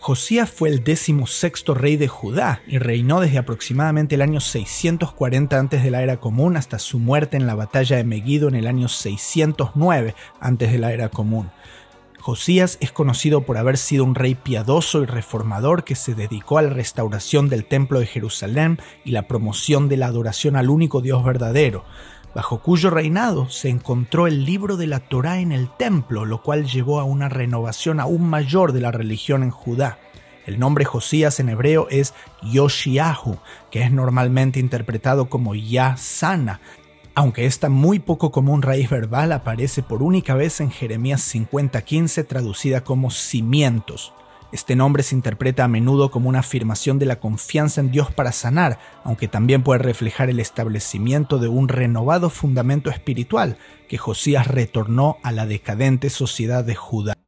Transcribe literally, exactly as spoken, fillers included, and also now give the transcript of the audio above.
Josías fue el decimosexto rey de Judá y reinó desde aproximadamente el año seiscientos cuarenta antes de la era común hasta su muerte en la batalla de Meguido en el año seiscientos nueve antes de la era común. Josías es conocido por haber sido un rey piadoso y reformador que se dedicó a la restauración del Templo de Jerusalén y la promoción de la adoración al único Dios verdadero, bajo cuyo reinado se encontró el libro de la Torá en el templo, lo cual llevó a una renovación aún mayor de la religión en Judá. El nombre Josías en hebreo es Yoshiahu, que es normalmente interpretado como Yah sana, aunque esta muy poco común raíz verbal aparece por única vez en Jeremías cincuenta quince, traducida como cimientos. Este nombre se interpreta a menudo como una afirmación de la confianza en Dios para sanar, aunque también puede reflejar el establecimiento de un renovado fundamento espiritual que Josías retornó a la decadente sociedad de Judá.